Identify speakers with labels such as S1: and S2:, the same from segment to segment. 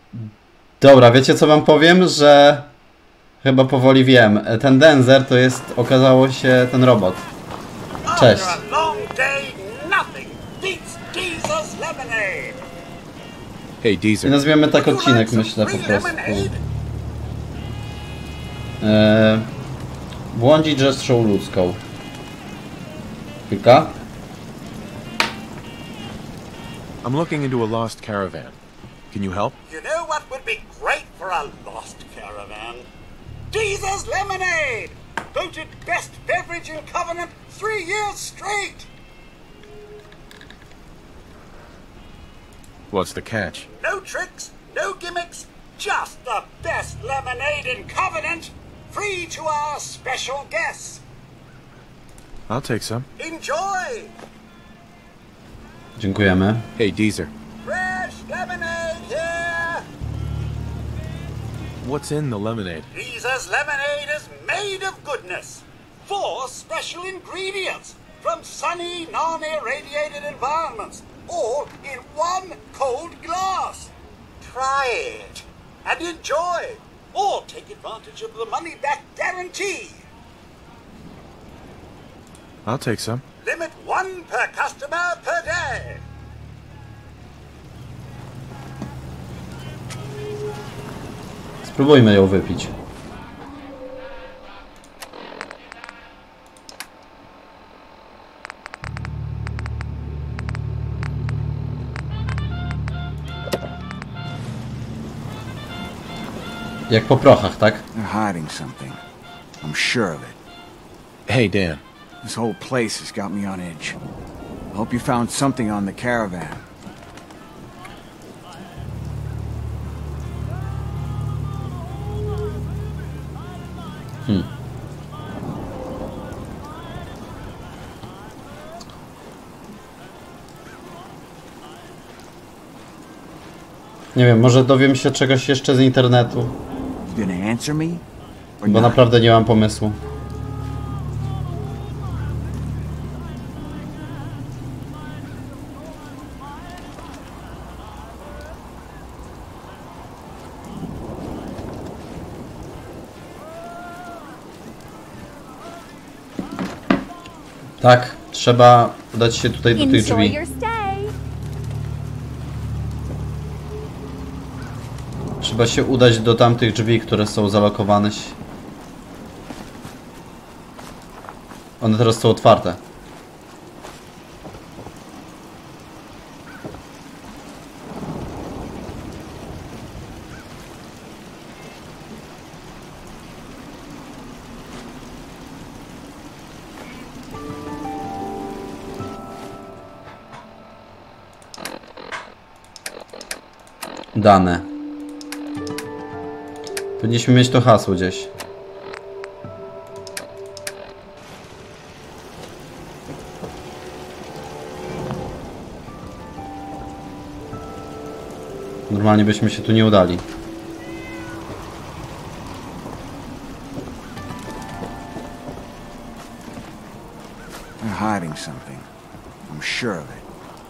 S1: Dobra, wiecie co wam powiem? Że chyba powoli wiem. Ten Denzer to jest, okazało się, ten robot. Cześć.
S2: Hey,
S1: I
S2: Deezer.
S1: nazwiemy tak odcinek, myślę, po prostu. Błądzić rzeczą ludzką. Chwilka.
S2: I'm looking into a lost caravan. Can you help?
S3: You know what would be great for a lost caravan? Deezer's Lemonade! Voted best beverage in Covenant 3 years straight!
S2: What's the catch?
S3: No tricks, no gimmicks, just the best lemonade in Covenant! Free to our special guests!
S2: I'll take some.
S3: Enjoy!
S1: Dziękujemy.
S2: Hey, Deezer.
S3: Fresh lemonade here!
S2: What's in the lemonade?
S3: Deezer's Lemonade is made of goodness. 4 special ingredients from sunny, non-irradiated environments, all in 1 cold glass. Try it and enjoy, or take advantage of the money-back guarantee.
S2: I'll take some.
S3: Limit 1 per customer per day.
S1: Spróbujmy ją wypić. Jak po prochach, tak?
S4: They're hiding something. I'm sure of it.
S2: Hey, Dan.
S4: This whole place has got me on edge. I hope you found something on the caravan.
S1: Nie wiem, może dowiem się czegoś jeszcze z internetu.
S4: You gonna answer me? Or
S1: Bo
S4: not?
S1: naprawdę nie mam pomysłu. Tak, trzeba udać się tutaj do tych
S5: Enjoy
S1: drzwi.
S5: your stay.
S1: Trzeba się udać do tamtych drzwi, które są zalokowane. One teraz są otwarte. Dane. Powinniśmy mieć to hasło gdzieś. Normalnie byśmy się tu nie udali.
S4: They're hiding something. I'm sure of it.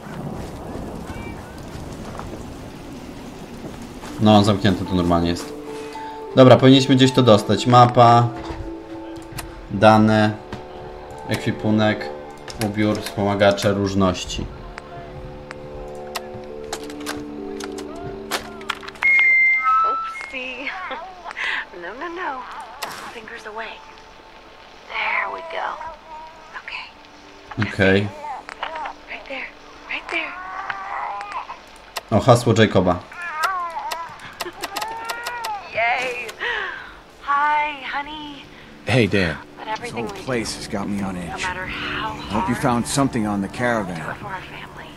S1: No, zamknięte tu normalnie jest. Dobra, powinniśmy gdzieś to dostać. Mapa, dane, ekwipunek, ubiór, wspomagacze, różności.
S6: Oopsie. No, no, no. Fingers away. There we go. Okay.
S1: Okej.
S6: Right there. Right there.
S1: O, hasło Jacoba.
S6: Yay. Hi, honey.
S2: Hey, Dan.
S6: But
S4: This
S6: everything
S4: whole
S6: we
S4: place has got me on
S6: do, no
S4: edge.
S6: matter how
S4: I hope you
S6: hard,
S4: found something on the
S6: do
S4: caravan.
S6: it for our family.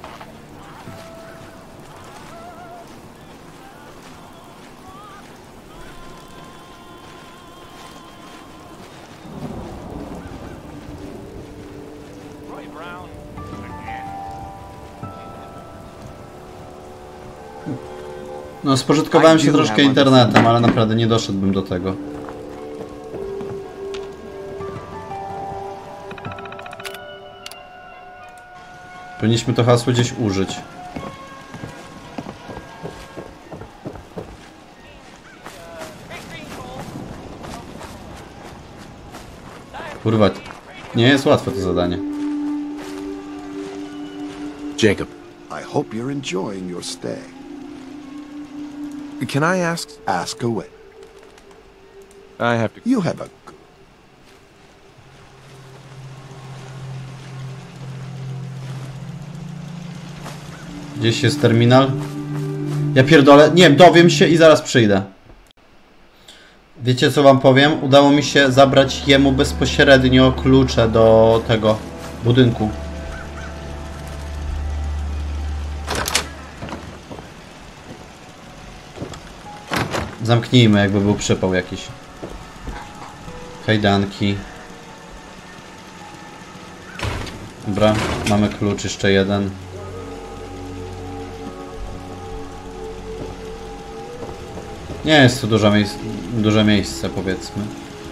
S1: No, spożytkowałem się troszkę internetem, ale naprawdę nie doszedłbym do tego. Powinniśmy to hasło gdzieś użyć. Kurwa, nie jest łatwe to zadanie.
S2: Jacob,
S5: I hope you're enjoying your stay.
S2: can I ask?
S5: Ask away.
S2: I have to.
S5: You have a
S1: Gdzieś jest terminal? Ja pierdolę. Nie, dowiem się i zaraz przyjdę. Wiecie co wam powiem? Udało mi się zabrać jemu bezpośrednio klucze do tego budynku. Zamknijmy, jakby był przypał jakiś. Kajdanki. Dobra, mamy klucz jeszcze jeden. Nie jest to duże miejsce, powiedzmy.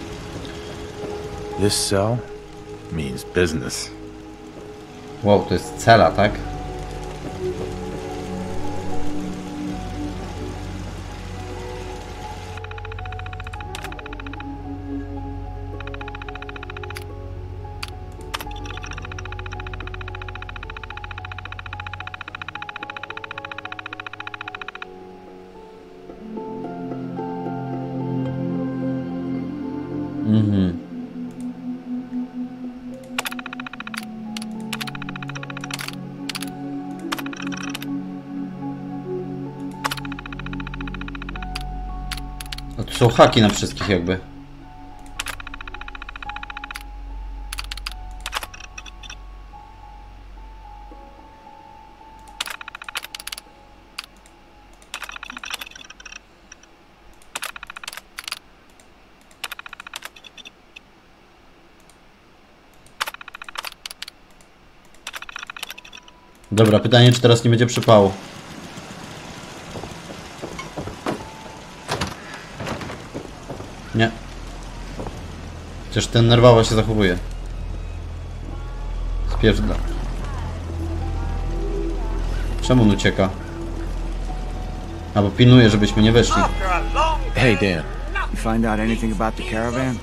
S2: This cell means business.
S1: Wow, to jest cela, tak? A tu są haki na wszystkich jakby. Dobra, pytanie, czy teraz nie będzie przypału. Nie. Chociaż ten nerwowo się zachowuje. Spierdla. Czemu on ucieka? Albo pilnuje, żebyśmy nie wyszli.
S3: After a long
S2: Hey, Dan.
S4: You find out anything about the caravan?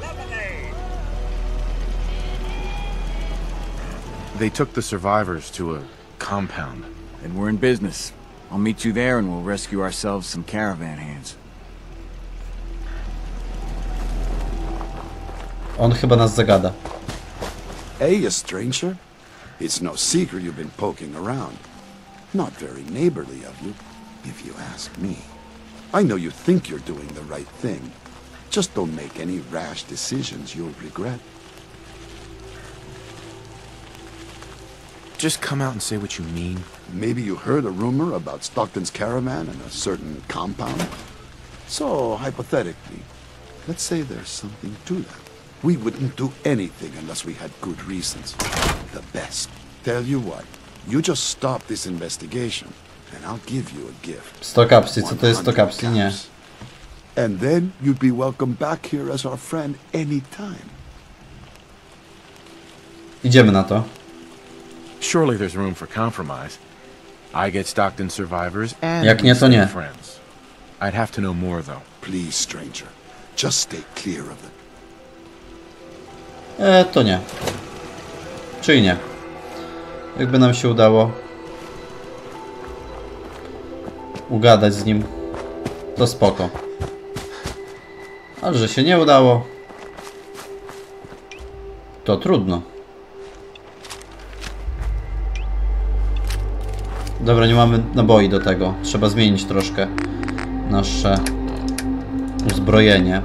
S2: They took the survivors to a compound.
S4: Then we're in business. I'll meet you there and we'll rescue ourselves some caravan hands.
S1: On chyba nas zagada.
S5: Hey, a stranger. It's no secret you've been poking around. Not very neighborly of you, if you ask me. I know you think you're doing the right thing. Just don't make any rash decisions you'll regret.
S2: Just come out and say what you mean.
S5: Maybe you heard a rumor about Stockton's caravan in a certain compound? So, hypothetically, let's say there's something to that. We wouldn't do anything unless we had good reasons. The best. Tell you what, you just stop this investigation, and I'll give you a gift.
S1: 100 kapsli, co to jest 100 kapsli? Nie.
S5: And then you'd be welcome back here as our friend anytime.
S1: Idziemy na to.
S2: Surely there's room for compromise. I get Stockton survivors and
S1: Jak nie, to
S2: we
S1: nie.
S2: stay friends. I'd have to know more though.
S5: Please, stranger, just stay clear of it.
S1: To nie. Czy nie? Jakby nam się udało ugadać z nim, to spoko. Ale że się nie udało, to trudno. Dobra, nie mamy naboi do tego. Trzeba zmienić troszkę nasze uzbrojenie.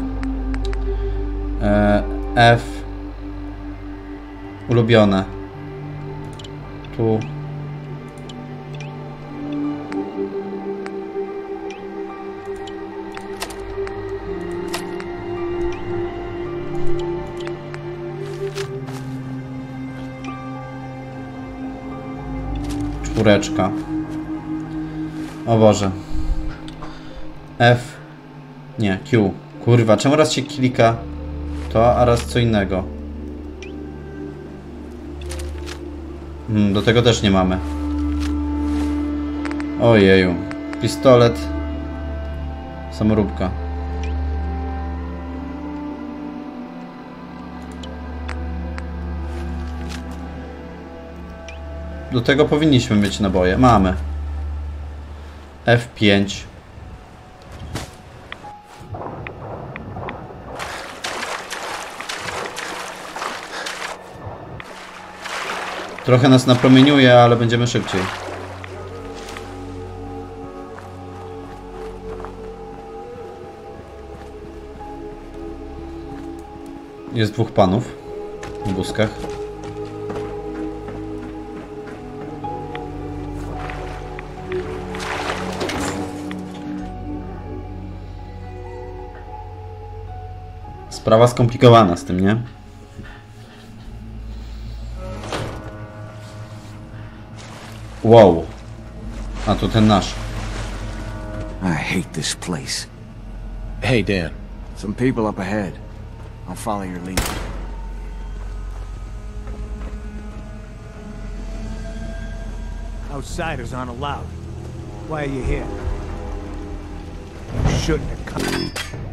S1: F. Ulubione. Tu. Czwóreczka. O Boże. F. Nie, Q. Kurwa, czemu raz się klika to, a raz co innego? Do tego też nie mamy. Ojeju. Pistolet. Samoróbka. do tego powinniśmy mieć naboje. Mamy. F5. Trochę nas napromieniuje, ale będziemy szybciej. Jest dwóch panów w wózkach. Sprawa skomplikowana z tym, nie? Wow. A to ten nasz.
S4: I hate this place.
S2: Hey, Dan.
S4: Some people up ahead. I'll follow your lead.
S7: Outsiders aren't allowed. Why are you here? You shouldn't have come.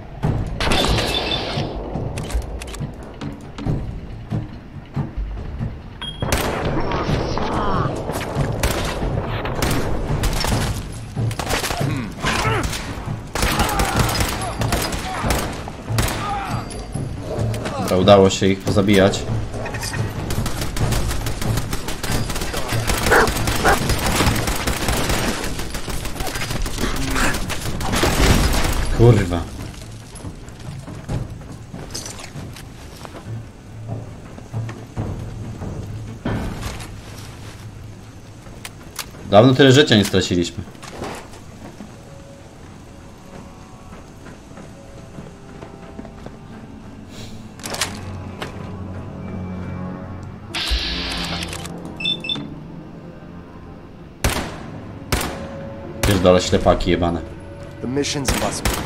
S1: Dobra, udało się ich pozabijać. Kurwa. Dawno tyle życia nie straciliśmy. Pierdolę, ślepaki jebane.
S8: The missions must be.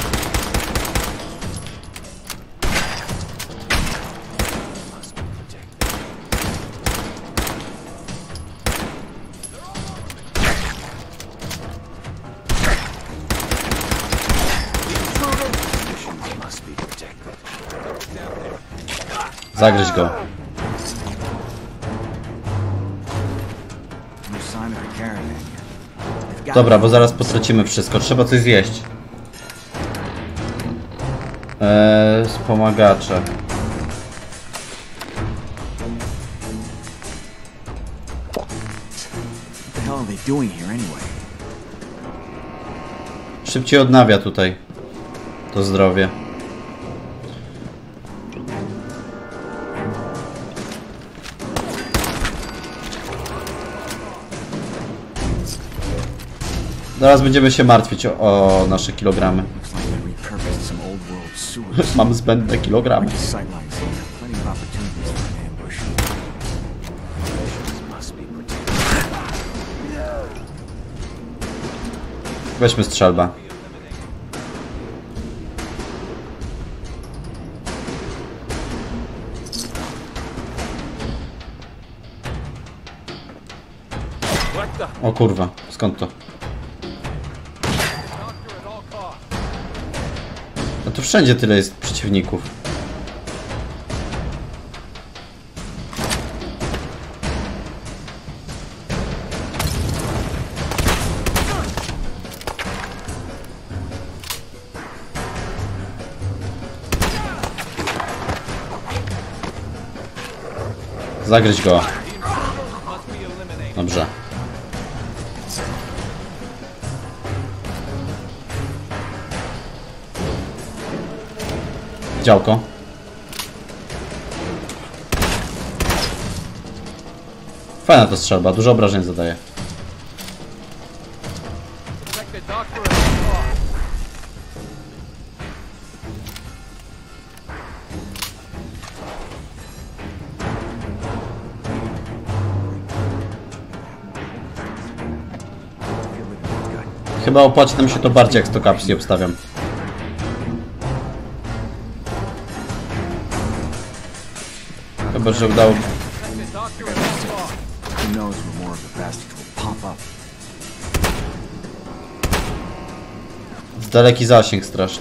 S1: Zagryź go.
S4: No sign of the caravan yet.
S1: Dobra, bo zaraz potracimy wszystko. Trzeba coś zjeść. Wspomagacze.
S4: What the hell are they doing here anyway?
S1: Szybciej odnawia tutaj to zdrowie. Zaraz będziemy się martwić o nasze kilogramy.
S4: Looks like they repurposed some old world sewers.
S1: Mamy zbędne kilogramy.
S4: Like the sightlines here. Plenty of opportunities for an ambush. Missions must be protected.
S1: Weźmy strzelbę. O kurwa, skąd to? No to wszędzie tyle jest przeciwników. Zagryź go. Dobrze. Działko. Fajna to strzelba, dużo obrażeń zadaje. Chyba opłaci nam się to bardziej, jak 100 kapsli obstawiam. Chyba, że udało...
S4: Who knows when more of the bastards will pop up.
S1: Daleki zasięg straszny.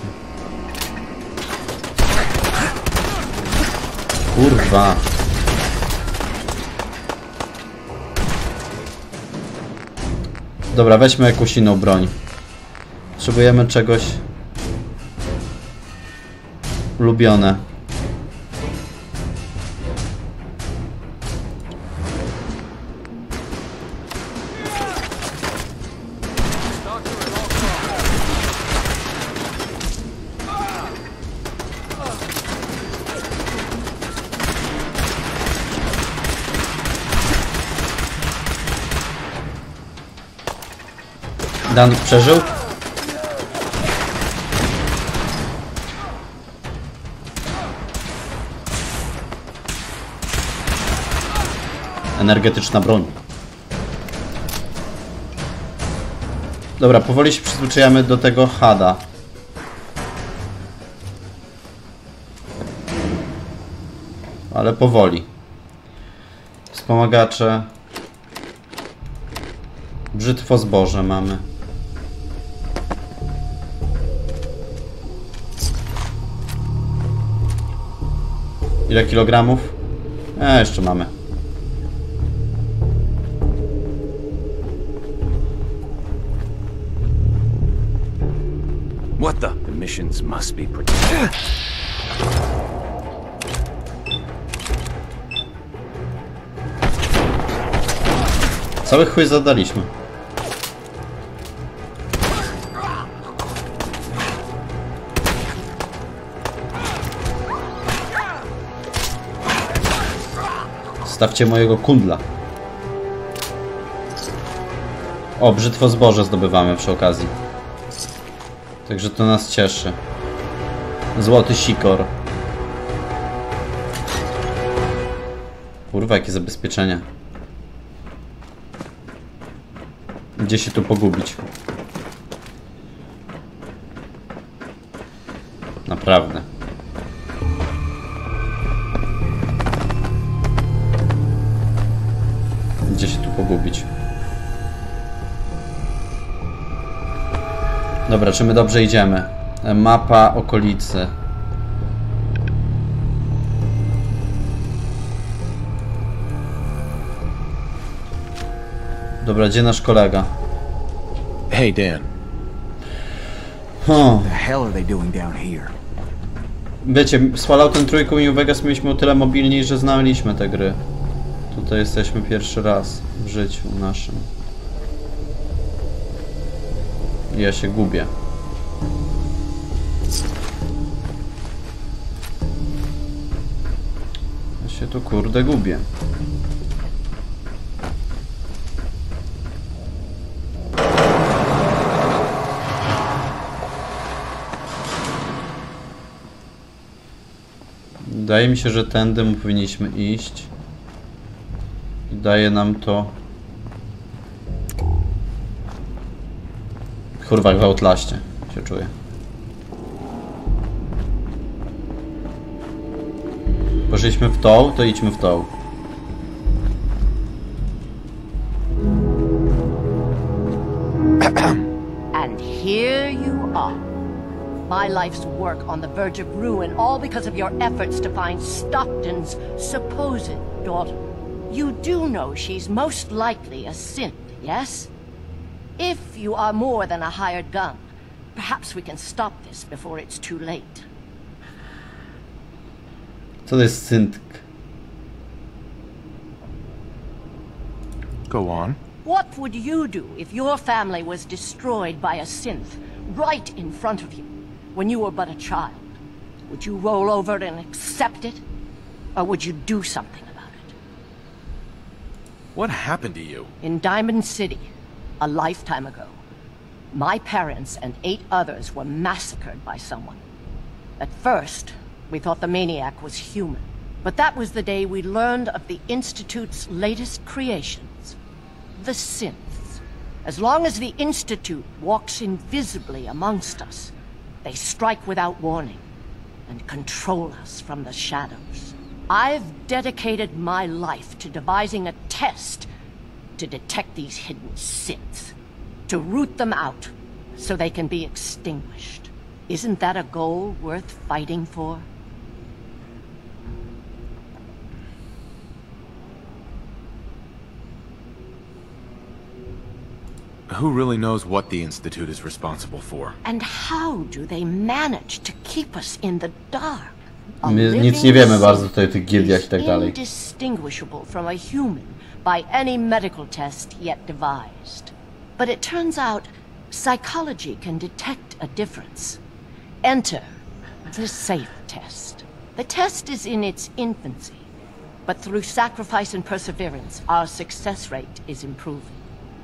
S1: Kurwa. Dobra, weźmy jakąś inną broń. Potrzebujemy czegoś... Ulubione. Dan przeżył? Energetyczna broń. Dobra, powoli się przyzwyczajamy do tego HUD-a. Ale powoli. Wspomagacze. Brzytwo zboże mamy. Ile kilogramów? Jeszcze mamy.
S4: What the? The missions must be protected.
S1: Cały chuj zadaliśmy. Stawcie mojego kundla. O, brzytwo zboże zdobywamy przy okazji. Także to nas cieszy. Złoty sikor. Kurwa, jakie zabezpieczenia. Gdzie się tu pogubić? Naprawdę. Gdzie się tu pogubić? Dobra, czy my dobrze idziemy? Mapa okolicy. Dobra, gdzie nasz kolega?
S2: Hey, Dan.
S4: What the hell are they doing down here?
S1: Wiecie, z Falloutem Trójką i New Vegas mieliśmy o tyle mobilni, że znaliśmy te gry. Tutaj jesteśmy pierwszy raz w życiu naszym. Ja się gubię. Ja się tu kurde gubię. Wydaje mi się, że tędy powinniśmy iść. I daje nam to... Kurwa, jak w Outlaście się czuję. Poszliśmy w tą, to idźmy w tą.
S9: And here you are. My life's work on the verge of ruin, all because of your efforts to find Stockton's supposed daughter. You do know she's most likely a synth, yes? If you are more than a hired gun, perhaps we can stop this before it's too late.
S1: Co to jest synth?
S2: Go on.
S9: What would you do if your family was destroyed by a synth right in front of you when you were but a child? Would you roll over and accept it? Or would you do something about it?
S2: What happened to you?
S9: In Diamond City, a lifetime ago, my parents and 8 others were massacred by someone. At first, we thought the maniac was human. But that was the day we learned of the Institute's latest creations, the synths. As long as the Institute walks invisibly amongst us, they strike without warning and control us from the shadows. I've dedicated my life to devising a test to detect these hidden synths, to root them out so they can be extinguished. Isn't that a goal worth fighting for?
S2: Who really knows what the Institute is responsible for?
S9: And how do they manage to keep us in the dark?
S1: My nic nie wiemy bardzo tutaj o tych gildiach i tak dalej.
S9: Indistinguishable from a human by any medical test yet devised. But it turns out psychology can detect a difference. Enter the SAFE test. The test is in its infancy, but through sacrifice and perseverance, our success rate is improving.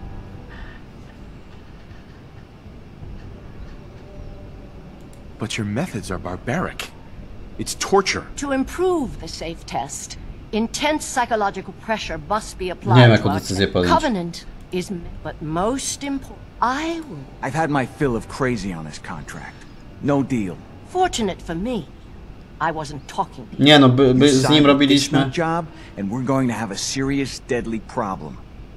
S2: But your methods are barbaric. It's torture.
S9: To improve the SAFE test, intense psychological pressure must be
S1: Nie
S9: applied
S1: wiem,
S9: to
S1: jaką
S9: our
S1: decyzję podjąć.
S9: covenant is, but most important, I will.
S4: I've had my fill of crazy on this contract. No deal.
S9: Fortunate for me, I wasn't talking to you.
S1: Nie no, by
S4: You
S1: z nim
S4: signed
S1: robiliśmy.
S4: this job, and we're going to have a serious, deadly problem.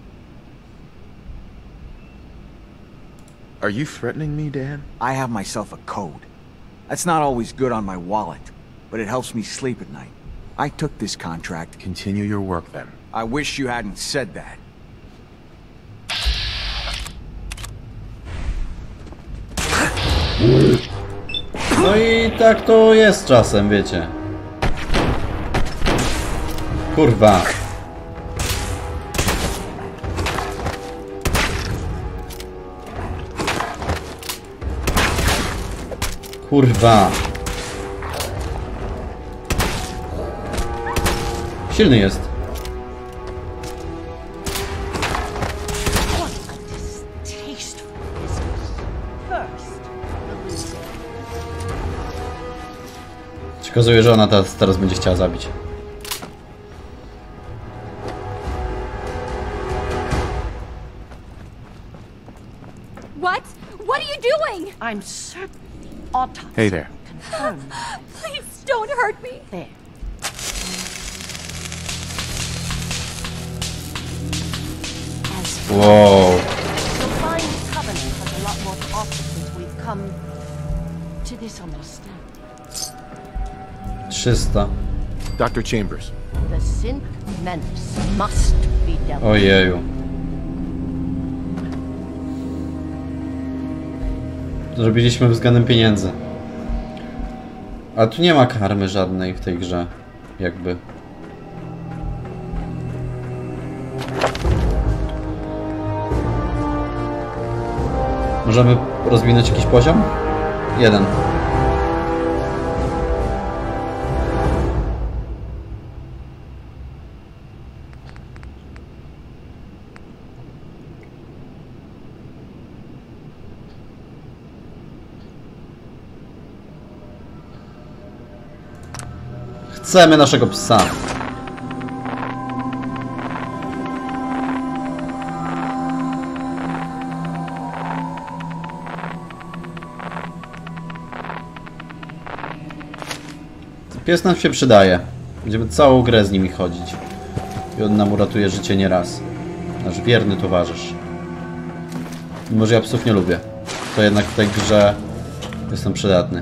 S2: Are you threatening me, Dan?
S4: I have myself a code. That's not always good on my wallet, but it helps me sleep at night. I took this contract.
S2: Continue your work then.
S4: I wish you hadn't said that.
S1: No i tak to jest czasem, wiecie. Kurwa. Kurwa. Silny jest.
S9: What a distasteful business. First, the loser.
S1: Się okazuje, że ona teraz będzie chciała zabić.
S10: What? What are you doing?
S9: I'm certain the autopsy
S2: Hey there.
S9: confirmed that.
S10: Please don't hurt me.
S9: There. As
S1: Wow.
S9: the fine covenant has a lot more to offer since we've come to this understanding.
S1: 300.
S2: Dr. Chambers.
S9: The synth menace must be dealt with.
S1: Ojeju. Zrobiliśmy względem pieniędzy. A tu nie ma karmy żadnej w tej grze. Jakby. Możemy rozwinąć jakiś poziom? 1. Chcemy naszego psa. Pies nam się przydaje. Będziemy całą grę z nimi chodzić. I on nam uratuje życie nieraz. Nasz wierny towarzysz. Mimo że ja psów nie lubię, to jednak w tej grze jestem przydatny.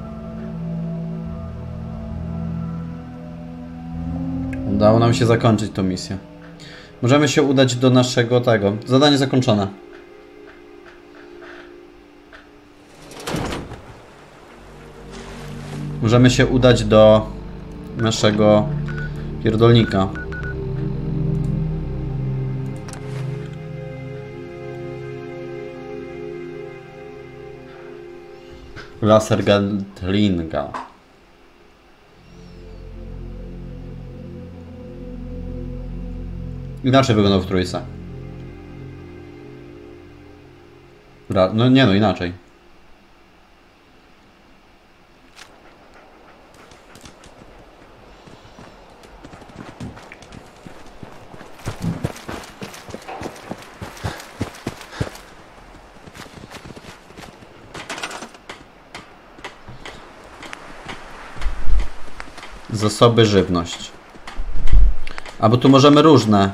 S1: Udało nam się zakończyć tą misję. Możemy się udać do naszego tego. Zadanie zakończone. Możemy się udać do naszego pierdolnika. Laser Gatlinga. Inaczej wyglądał w trójce. No nie no, inaczej. Zasoby, żywność. A bo tu możemy różne.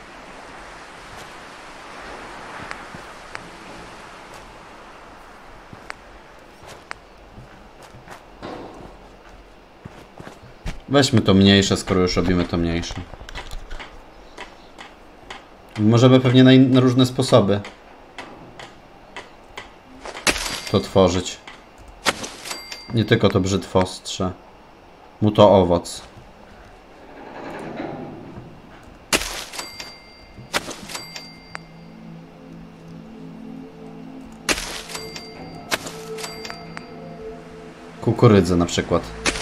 S1: Weźmy to mniejsze, skoro już robimy to mniejsze. Możemy pewnie na różne sposoby. to tworzyć. Nie tylko to brzytwostrze. Mu to owoc. Kukurydzę na przykład.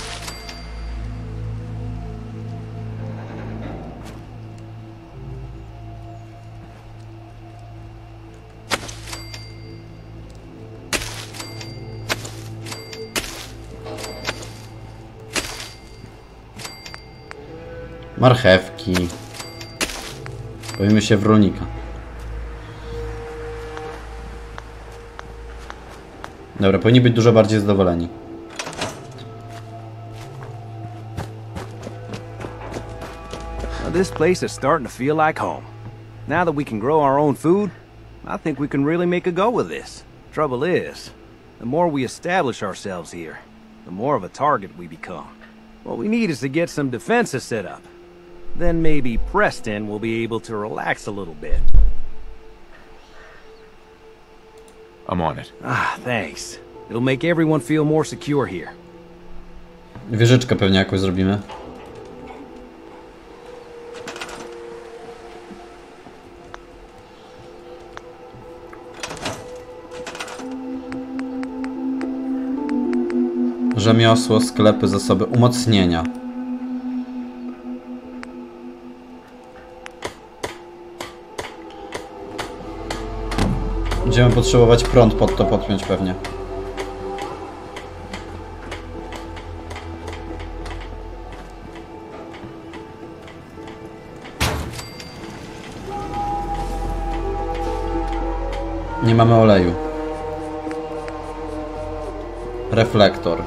S1: Marchewki. Bawimy się w rolnika. Dobra, powinni być dużo bardziej zadowoleni.
S11: This place is starting to feel like home. Now that we can grow our own food, I think we can really make a go with this. Trouble is, the more we establish ourselves here, the more of a target we become. What we need is to get some defenses set up. Then maybe Preston will be able to relax a little bit.
S2: I'm on it.
S11: Ah, thanks. It'll make everyone feel more secure here.
S1: Wieżyczkę pewnie jakoś zrobimy. Rzemiosło, sklepy, zasoby, umocnienia. Będziemy potrzebować prąd pod to podpiąć pewnie. Nie mamy oleju. Reflektor.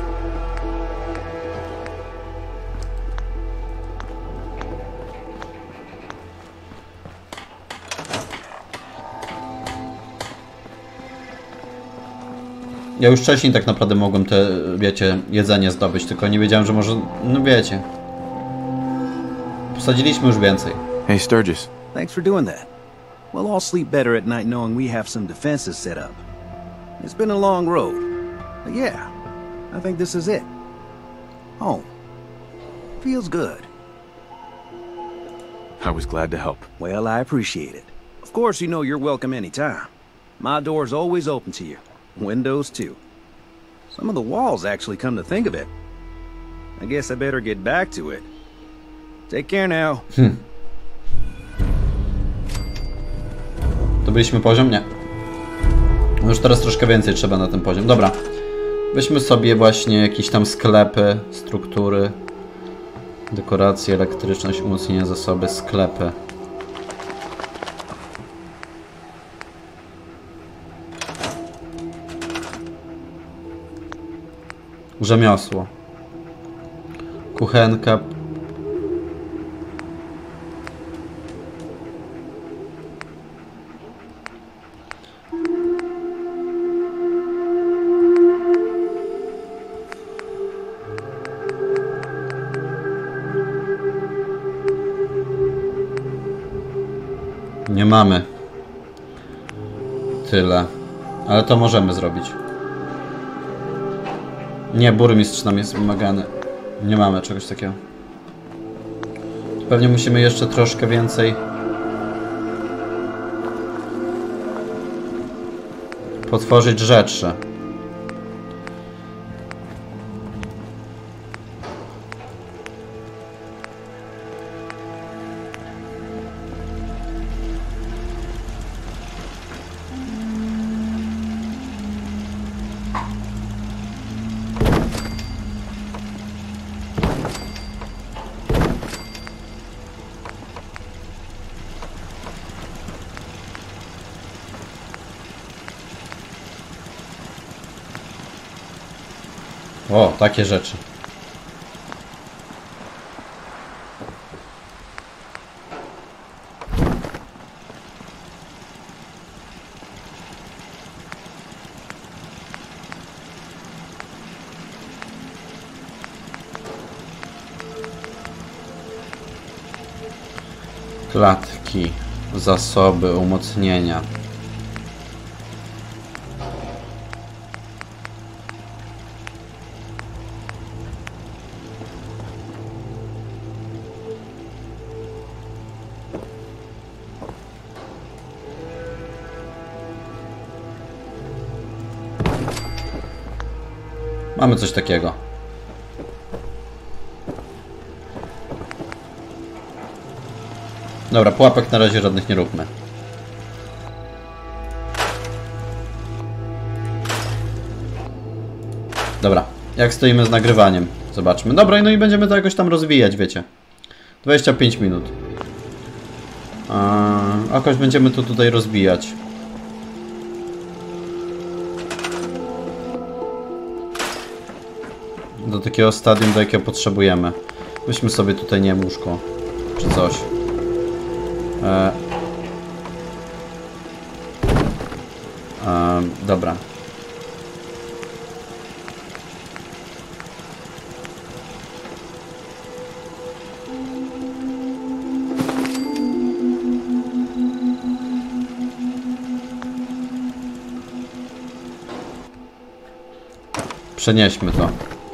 S1: Ja już wcześniej tak naprawdę mogłem te, wiecie, jedzenie zdobyć, tylko nie wiedziałem, że może, no wiecie. Posadziliśmy już więcej.
S2: Hey, Sturgis.
S11: Thanks for doing that. We'll all sleep better at night knowing we have some defenses set up. It's been a long road. But yeah, I think this is it. Home. Feels good.
S2: I was glad to help.
S11: Well, I appreciate it. Of course, you know you're welcome anytime. My door's always open to you. Windows, too. Some of the walls, actually, come to think of it. I guess I better get back to it. Take care now.
S1: To byliśmy poziom? Nie. No już teraz troszkę więcej trzeba na ten poziom. Dobra. Weźmy sobie właśnie jakieś tam sklepy, struktury, dekoracje, elektryczność, umocnienia, zasoby, sklepy. Rzemiosło. Kuchenka. Nie mamy tyle, ale to możemy zrobić. Nie, burmistrz nam jest wymagany. Nie mamy czegoś takiego. Pewnie musimy jeszcze troszkę więcej potworzyć rzeczy. O, takie rzeczy. Klatki, zasoby, umocnienia. Mamy coś takiego. Dobra, pułapek na razie żadnych nie róbmy. Dobra, jak stoimy z nagrywaniem? Zobaczmy. Dobra, no i będziemy to jakoś tam rozwijać, wiecie. 25 minut. Jakoś będziemy to tutaj rozbijać. Do takiego stadium, do jakiego potrzebujemy. Weźmy sobie tutaj, nie wiem, łóżko. Czy coś. Dobra. Przenieśmy to.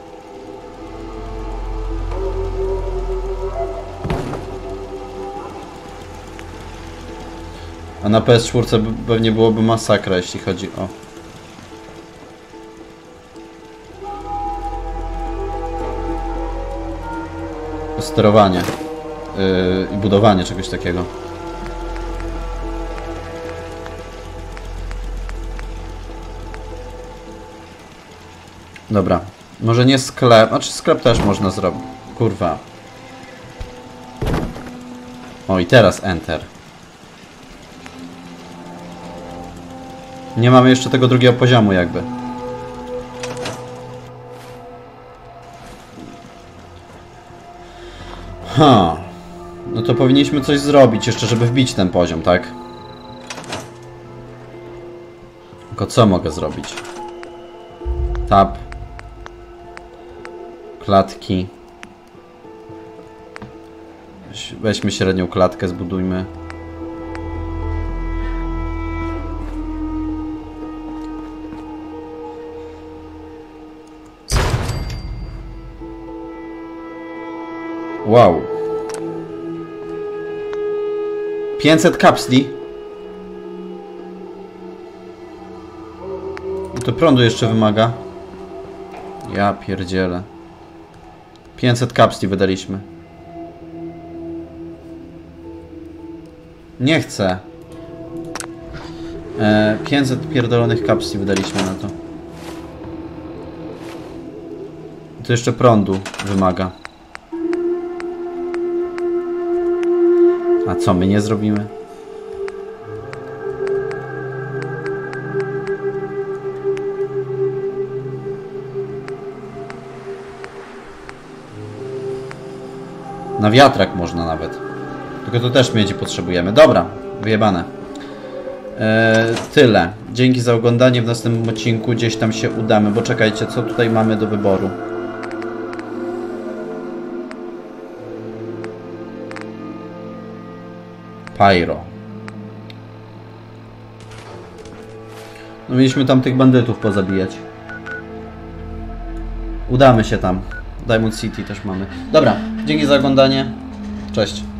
S1: A na PS4 pewnie byłoby masakra, jeśli chodzi o sterowanie i budowanie czegoś takiego. Dobra, może nie sklep, znaczy sklep też można zrobić. Kurwa. O, i teraz Enter. Nie mamy jeszcze tego drugiego poziomu jakby. No to powinniśmy coś zrobić jeszcze, żeby wbić ten poziom, tak? Tylko co mogę zrobić? Tab. Klatki. Weźmy średnią klatkę, zbudujmy. Wow. 500 kapsli. I to prądu jeszcze wymaga. Ja pierdzielę. 500 kapsli wydaliśmy. Nie chcę. 500 pierdolonych kapsli wydaliśmy na to. To jeszcze prądu wymaga. A co my nie zrobimy? Na wiatrak można nawet. Tylko to też miedzi potrzebujemy. Dobra, wyjebane. Tyle. Dzięki za oglądanie. W następnym odcinku gdzieś tam się udamy. Bo czekajcie, co tutaj mamy do wyboru? Pyro. No mieliśmy tam tych bandytów pozabijać. Udamy się tam. Diamond City też mamy. Dobra, dzięki za oglądanie. Cześć.